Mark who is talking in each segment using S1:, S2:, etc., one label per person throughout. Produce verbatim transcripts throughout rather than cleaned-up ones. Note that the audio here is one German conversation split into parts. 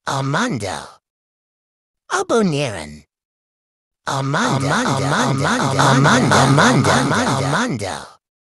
S1: Armando. Abonnieren. Armando, Armando, Armando, Armando, Armando, Armando, Armando.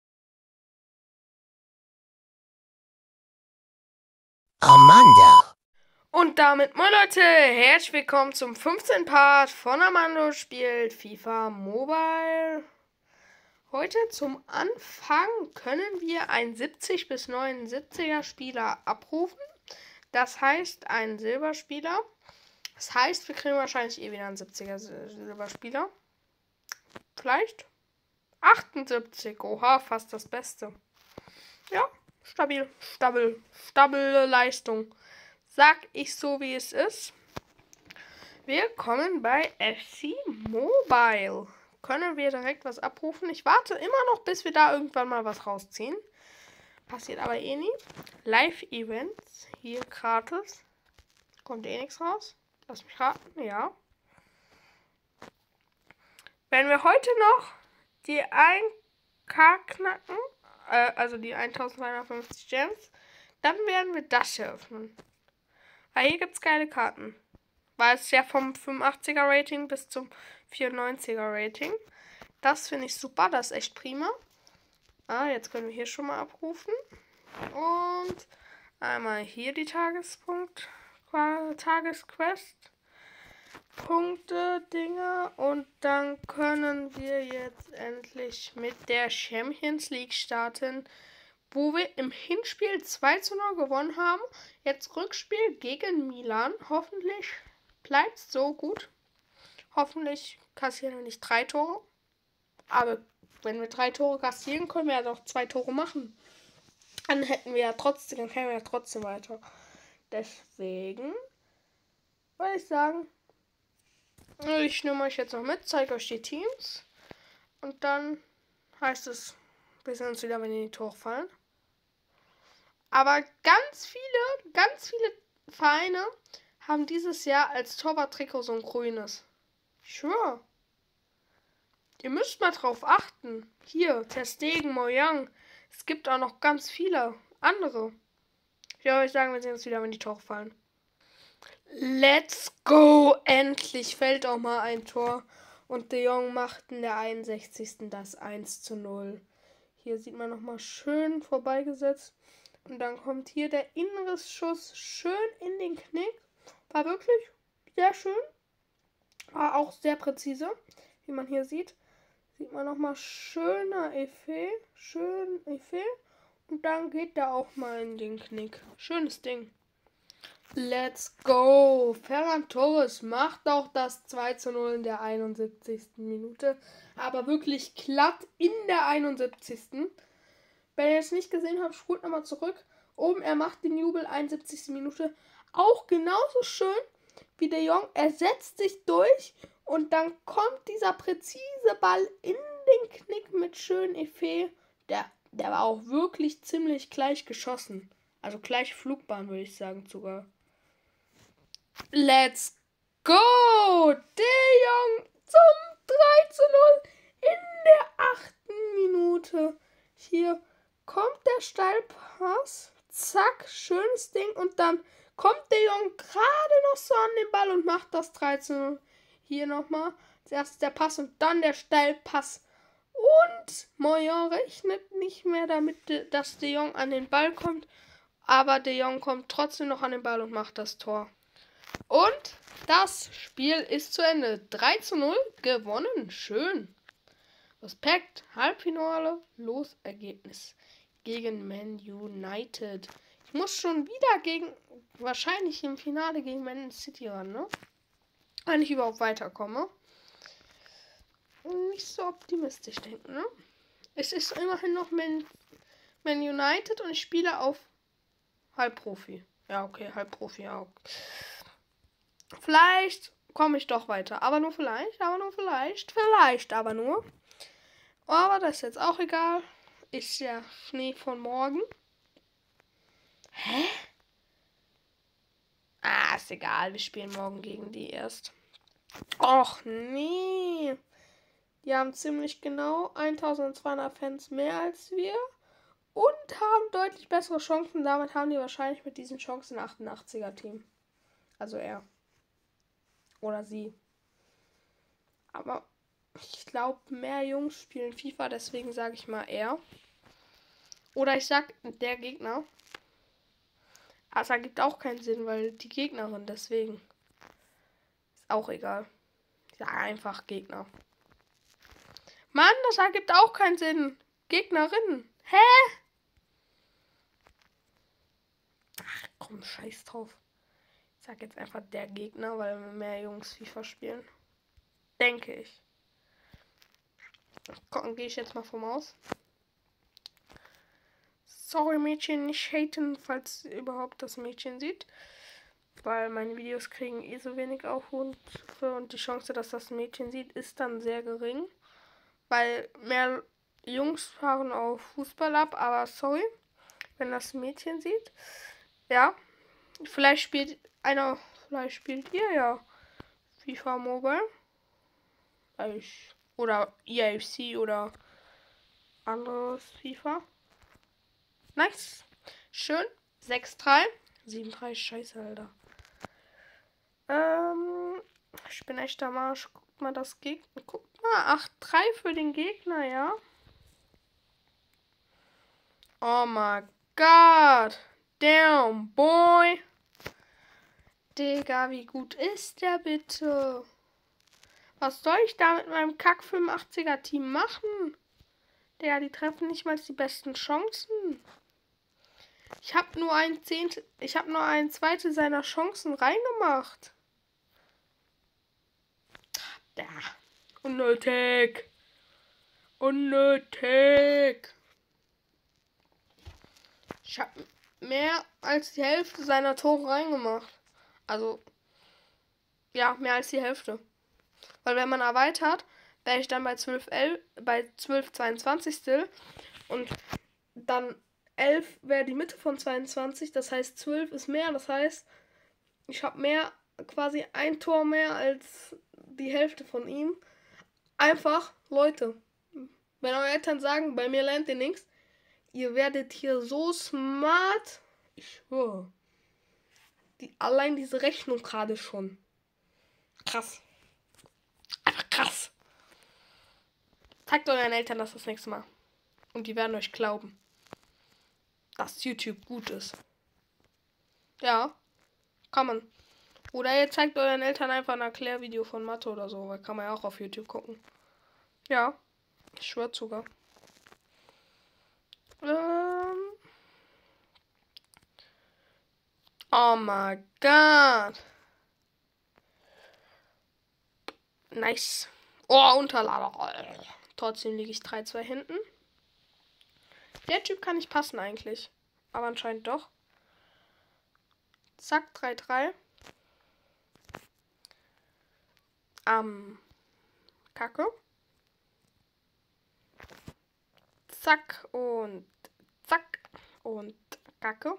S1: Armando.
S2: Und damit, moin Leute, herzlich willkommen zum fünfzehnten Part von Armando spielt FIFA Mobile. Heute zum Anfang können wir einen siebzig bis neunundsiebziger Spieler abrufen. Das heißt, einen Silberspieler. Das heißt, wir kriegen wahrscheinlich eh wieder einen siebziger Silberspieler. Vielleicht achtundsiebzig. Oha, fast das Beste. Ja, stabil, stabil, stabile Leistung. Sag ich so, wie es ist. Wir kommen bei F C Mobile. Können wir direkt was abrufen? Ich warte immer noch, bis wir da irgendwann mal was rausziehen. Passiert aber eh nie. Live-Events. Hier gratis. Kommt eh nichts raus. Lass mich raten. Ja. Wenn wir heute noch die ein K knacken, äh, also die eintausendzweihundertfünfzig Gems, dann werden wir das hier öffnen. Weil hier gibt es geile Karten. Weil es ja vom fünfundachtziger Rating bis zum vierundneunziger Rating. Das finde ich super, das ist echt prima. Ah, jetzt können wir hier schon mal abrufen. Und einmal hier die Tagespunkt, Tagesquest. Punkte, Dinger. Und dann können wir jetzt endlich mit der Champions League starten, wo wir im Hinspiel zwei zu null gewonnen haben. Jetzt Rückspiel gegen Milan. Hoffentlich bleibt es so gut. Hoffentlich kassieren wir nicht drei Tore. Aber wenn wir drei Tore kassieren, können wir ja doch zwei Tore machen. Dann hätten wir ja trotzdem, dann kämen wir ja trotzdem weiter. Deswegen würde ich sagen, ich nehme euch jetzt noch mit, zeige euch die Teams. Und dann heißt es, wir sehen uns wieder, wenn die Tore fallen. Aber ganz viele, ganz viele Vereine haben dieses Jahr als Torwarttrikot so ein grünes. Ich schwöre. Ihr müsst mal drauf achten. Hier, Ter Stegen, Mojang. Es gibt auch noch ganz viele andere. Ich würde euch sagen, wir sehen uns wieder, wenn die Tore fallen. Let's go! Endlich fällt auch mal ein Tor. Und De Jong macht in der einundsechzigsten das eins zu null. Hier sieht man nochmal schön vorbeigesetzt. Und dann kommt hier der Inneres-Schuss schön in den Knick. War wirklich sehr schön. War auch sehr präzise, wie man hier sieht. Sieht man nochmal schöner Effet. Schön Effet. Und dann geht der auch mal in den Knick. Schönes Ding. Let's go. Ferran Torres macht auch das zwei zu null in der einundsiebzigsten Minute. Aber wirklich glatt in der einundsiebzigsten Wenn ihr es nicht gesehen habt, spult nochmal zurück. Oben, er macht den Jubel, einundsiebzigste Minute. Auch genauso schön wie De Jong. Er setzt sich durch und dann kommt dieser präzise Ball in den Knick mit schönem Effet. Der, der war auch wirklich ziemlich gleich geschossen. Also gleich Flugbahn, würde ich sagen sogar. Let's go! De Jong zum drei zu null in der achten Minute. Hier kommt der Steilpass. Zack, schönes Ding. Und dann kommt De Jong gerade noch so an den Ball und macht das drei zu null. Hier nochmal. Zuerst der Pass und dann der Steilpass. Und Moyen rechnet nicht mehr damit, dass De Jong an den Ball kommt. Aber De Jong kommt trotzdem noch an den Ball und macht das Tor. Und das Spiel ist zu Ende. drei zu null gewonnen. Schön. Respekt. Halbfinale. Losergebnis gegen Man United. Ich muss schon wieder gegen, wahrscheinlich im Finale gegen Man City ran, ne? Wenn ich überhaupt weiterkomme. Nicht so optimistisch denken, ne? Es ist immerhin noch Man, Man United und ich spiele auf Halbprofi. Ja, okay, Halbprofi, ja. Okay. Vielleicht komme ich doch weiter. Aber nur vielleicht, aber nur vielleicht. Vielleicht aber nur. Aber das ist jetzt auch egal. Ist ja Schnee von morgen. Hä? Ah, ist egal. Wir spielen morgen gegen die erst. Och, nee. Die haben ziemlich genau eintausendzweihundert Fans mehr als wir. Und haben deutlich bessere Chancen. Damit haben die wahrscheinlich mit diesen Chancen ein achtundachtziger Team. Also er. Oder sie. Aber ich glaube, mehr Jungs spielen FIFA, deswegen sage ich mal er. Oder ich sag der Gegner. Aber es ergibt auch keinen Sinn, weil die Gegnerin, deswegen. Ist auch egal. Ich sage einfach Gegner. Mann, das ergibt auch keinen Sinn. Gegnerin. Hä? Ach komm, scheiß drauf. Ich sag jetzt einfach der Gegner, weil mehr Jungs FIFA spielen. Denke ich. Gucken, gehe ich jetzt mal vom Aus. Sorry Mädchen, nicht haten, falls überhaupt das Mädchen sieht. Weil meine Videos kriegen eh so wenig Aufrufe und die Chance, dass das Mädchen sieht, ist dann sehr gering. Weil mehr Jungs fahren auf Fußball ab, aber sorry, wenn das Mädchen sieht. Ja, vielleicht spielt einer, vielleicht spielt ihr ja FIFA Mobile. Ich, oder E A F C oder anderes FIFA. Nice. Schön. sechs drei. sieben drei. Scheiße, Alter. Ähm, ich bin echt am Arsch. Guck mal das Gegner. Guck mal. acht drei für den Gegner, ja. Oh mein Gott. Damn, boy. Digga, wie gut ist der bitte? Was soll ich da mit meinem Kack fünfundachtziger Team machen? Digga, die treffen nicht mal die besten Chancen. Ich habe nur ein Zehntel, ich habe nur ein Zweitel seiner Chancen reingemacht. Da. Unnötig. Unnötig. Ich habe mehr als die Hälfte seiner Tore reingemacht. Also, ja, mehr als die Hälfte. Weil wenn man erweitert, wäre ich dann bei zwölf, elf, bei zwölf zweiundzwanzig und dann elf wäre die Mitte von zweiundzwanzig, das heißt zwölf ist mehr, das heißt, ich habe mehr, quasi ein Tor mehr als die Hälfte von ihm. Einfach, Leute, wenn eure Eltern sagen, bei mir lernt ihr nichts, ihr werdet hier so smart, ich schwöre, die, allein diese Rechnung gerade schon. Krass. Einfach krass. Zeigt euren Eltern das das nächste Mal. Und die werden euch glauben, dass YouTube gut ist. Ja, kann man. Oder ihr zeigt euren Eltern einfach ein Erklärvideo von Mathe oder so, weil kann man ja auch auf YouTube gucken. Ja, ich schwör sogar. Ähm. Oh mein Gott. Nice. Oh, Unterlader. Trotzdem liege ich drei zwei hinten. Der Typ kann nicht passen eigentlich. Aber anscheinend doch. Zack, drei drei. Am Kacke. Zack und zack und Kacke.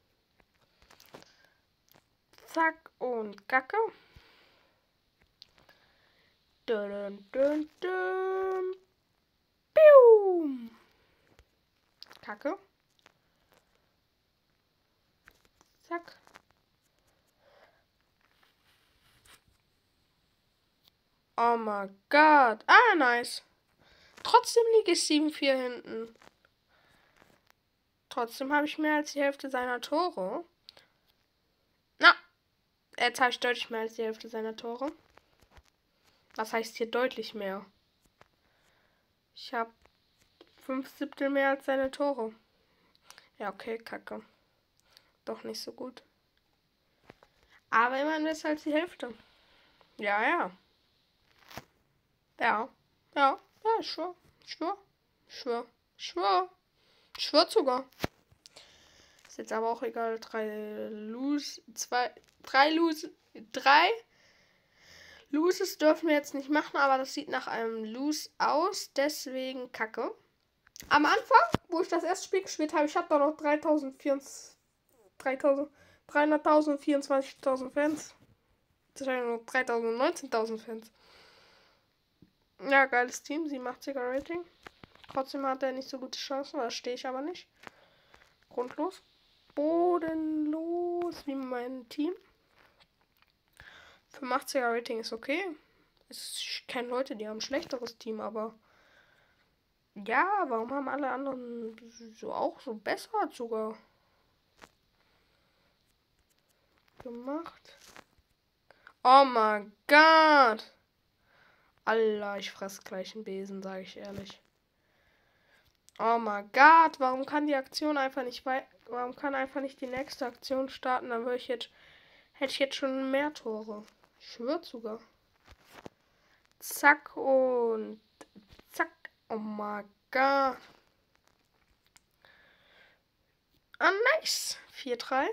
S2: Zack und Kacke. Dun, dun, dun. Piu. Kacke. Zack. Oh mein Gott. Ah, nice. Trotzdem liege ich sieben vier hinten. Trotzdem habe ich mehr als die Hälfte seiner Tore. Na, jetzt habe ich deutlich mehr als die Hälfte seiner Tore. Was heißt hier deutlich mehr? Ich habe fünf Siebtel mehr als seine Tore. Ja, okay, kacke. Doch nicht so gut. Aber immerhin besser als die Hälfte. Ja, ja. Ja, ja, ja, ich schwör, ich schwör, ich schwör, ich schwör, ich schwör sogar. Ist jetzt aber auch egal. Drei Lose, zwei, drei Lose, drei Loses dürfen wir jetzt nicht machen, aber das sieht nach einem Lose aus, deswegen Kacke. Am Anfang, wo ich das erste Spiel gespielt habe, ich habe da noch dreihunderttausend, vierundzwanzigtausend Fans. Das sind nur dreitausend, neunzehntausend Fans. Ja, geiles Team, siebenundachtziger Rating. Trotzdem hat er nicht so gute Chancen, da stehe ich aber nicht. Grundlos. Bodenlos, wie mein Team. fünfundachtziger Rating ist okay. Ich kenne Leute, die haben ein schlechteres Team, aber ja, warum haben alle anderen so auch so besser sogar gemacht? Oh mein Gott! Allah, ich fress gleich einen Besen, sage ich ehrlich. Oh mein Gott, warum kann die Aktion einfach nicht wei- warum kann einfach nicht die nächste Aktion starten? Dann würde ich jetzt hätte ich jetzt schon mehr Tore. Ich schwöre sogar. Zack und zack. Oh mein Gott. Ah, nice. vier drei.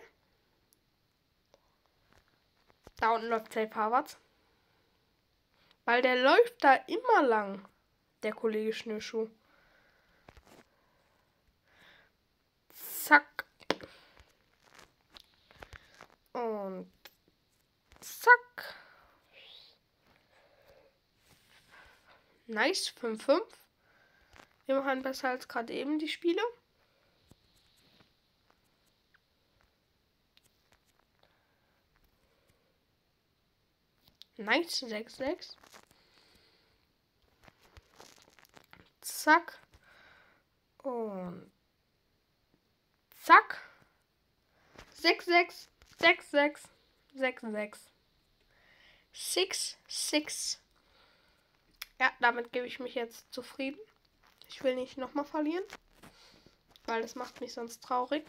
S2: Da unten läuft safe Harvard. Weil der läuft da immer lang. Der Kollege Schnürschuh. Zack. Und zack. Nice. fünf fünf. Immerhin besser als gerade eben die Spiele. Nice. sechs sechs. Zack. Und zack. sechs sechs. sechs sechs. sechs sechs. sechs sechs. Ja, damit gebe ich mich jetzt zufrieden. Ich will nicht nochmal verlieren. Weil das macht mich sonst traurig.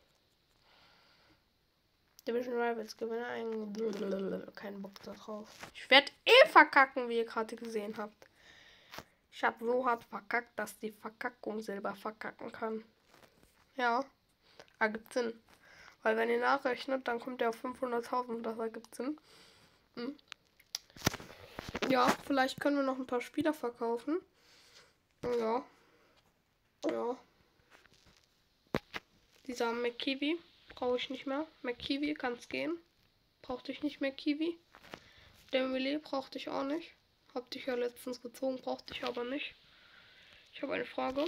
S2: Division Rivals Gewinner. Ein... Kein Bock da drauf. Ich werde eh verkacken, wie ihr gerade gesehen habt. Ich habe so hart verkackt, dass die Verkackung selber verkacken kann. Ja. Ergibt Sinn. Weil wenn ihr nachrechnet, dann kommt ihr auf fünfhunderttausend. Das ergibt Sinn. Hm. Ja, vielleicht können wir noch ein paar Spieler verkaufen. Ja. Ja. Dieser McKiwi brauche ich nicht mehr. McKiwi kann es gehen. Brauchte ich nicht mehr Kiwi. Dembele brauchte ich auch nicht. Hab dich ja letztens gezogen, brauchte ich aber nicht. Ich habe eine Frage.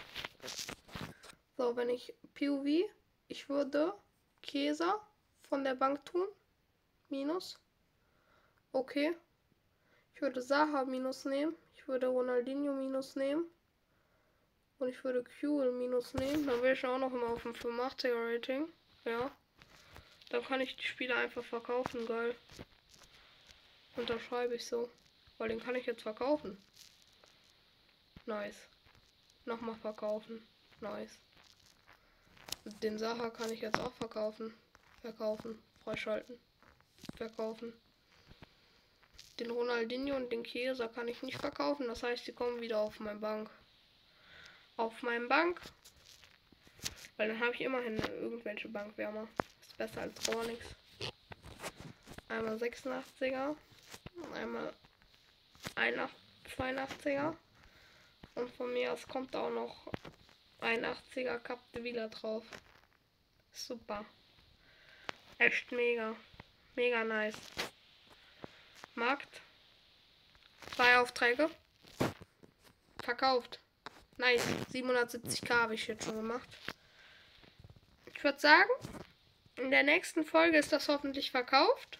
S2: So, wenn ich P O V, ich würde Käser von der Bank tun. Minus. Okay. Ich würde Zaha minus nehmen. Ich würde Ronaldinho minus nehmen. Und ich würde Q minus nehmen. Dann wäre ich auch noch mal auf dem fünfundachtziger Rating. Ja. Dann kann ich die Spieler einfach verkaufen. Geil. Unterschreibe ich so. Weil den kann ich jetzt verkaufen. Nice. Nochmal verkaufen. Nice. Den Saha kann ich jetzt auch verkaufen. Verkaufen. Freischalten. Verkaufen. Den Ronaldinho und den Chiesa kann ich nicht verkaufen. Das heißt, die kommen wieder auf meine Bank. Auf meine Bank. Weil dann habe ich immerhin irgendwelche Bankwärmer. Ist besser als gar nichts. Einmal sechsundachtziger. Einmal zweiundachtziger. Und von mir aus kommt auch noch einundachtziger Cap de Villa drauf. Super. Echt mega. Mega nice. Markt. Zwei Aufträge. Verkauft. Nice. siebenhundertsiebzig K habe ich jetzt schon gemacht. Ich würde sagen, in der nächsten Folge ist das hoffentlich verkauft.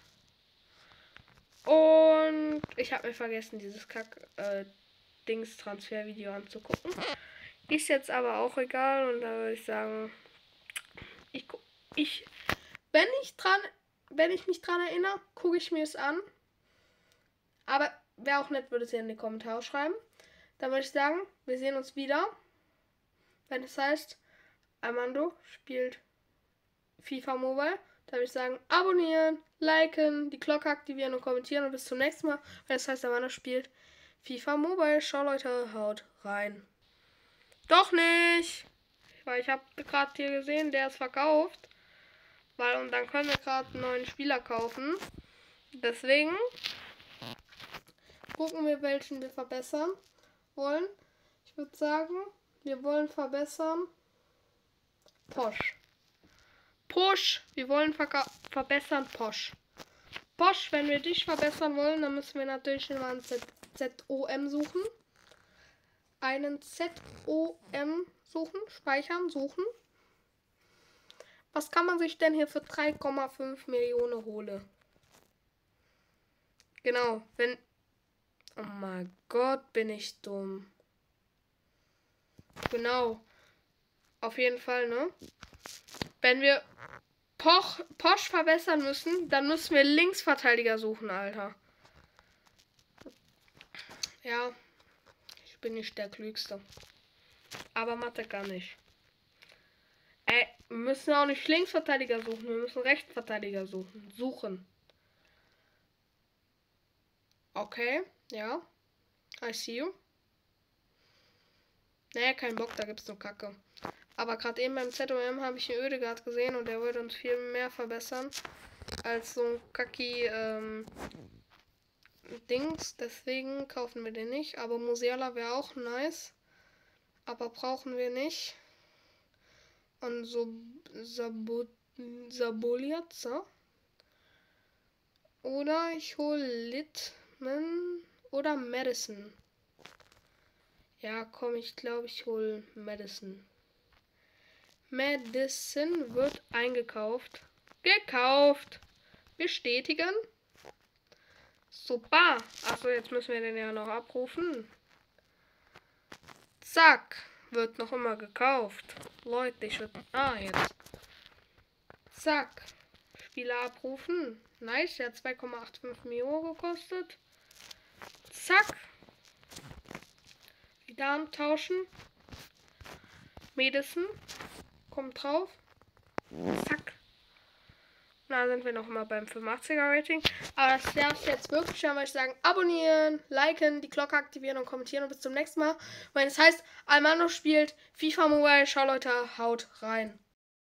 S2: Und ich habe mir vergessen, dieses Kack-Dings-Transfer-Video anzugucken. Ist jetzt aber auch egal. Und da würde ich sagen, ich, ich, wenn ich dran, wenn ich mich dran erinnere, gucke ich mir es an. Aber wäre auch nett, würde es ja in die Kommentare schreiben. Dann würde ich sagen, wir sehen uns wieder, wenn es heißt, Armando spielt FIFA Mobile. Da würde ich sagen, abonnieren, liken, die Glocke aktivieren und kommentieren. Und bis zum nächsten Mal, wenn es heißt, Armando spielt FIFA Mobile. Ciao Leute, haut rein. Doch nicht! Weil ich habe gerade hier gesehen, der ist verkauft. Weil und dann können wir gerade einen neuen Spieler kaufen. Deswegen gucken wir, welchen wir verbessern wollen. Ich würde sagen, wir wollen verbessern Posch. Posch, wir wollen verbessern Posch. Posch, wenn wir dich verbessern wollen, dann müssen wir natürlich immer einen Z O M suchen. Einen Z O M suchen, speichern, suchen. Was kann man sich denn hier für drei Komma fünf Millionen holen? Genau, wenn... Oh mein Gott, bin ich dumm. Genau. Auf jeden Fall, ne? Wenn wir Poch, Posch verbessern müssen, dann müssen wir Linksverteidiger suchen, Alter. Ja, ich bin nicht der Klügste. Aber Mathe kann ich. Ey, wir müssen auch nicht Linksverteidiger suchen, wir müssen Rechtsverteidiger suchen. Suchen. Okay, ja. I see you. Naja, kein Bock, da gibt's nur Kacke. Aber gerade eben beim Z O M habe ich einen Ödegaard gesehen und der würde uns viel mehr verbessern als so ein Kacki ähm, Dings. Deswegen kaufen wir den nicht. Aber Musiala wäre auch nice. Aber brauchen wir nicht. Und so Saboliatza. Oder ich hole Littman oder Madison. Ja, komm, ich glaube, ich hole Madison. Madison wird eingekauft. Gekauft. Bestätigen. Super. Achso, jetzt müssen wir den ja noch abrufen. Zack. Wird noch immer gekauft. Leute, ich würde... Ah, jetzt. Zack. Spieler abrufen. Nice, der hat zwei Komma fünfundachtzig Millionen gekostet. Zack. Wieder antauschen. Madison. Kommt drauf. Zack. Da sind wir noch mal beim fünfundachtziger Rating. Aber das wäre es jetzt wirklich. Dann würde ich sagen, abonnieren, liken, die Glocke aktivieren und kommentieren. Und bis zum nächsten Mal. Wenn es heißt, Almano spielt FIFA Mobile. Ciao Leute, haut rein.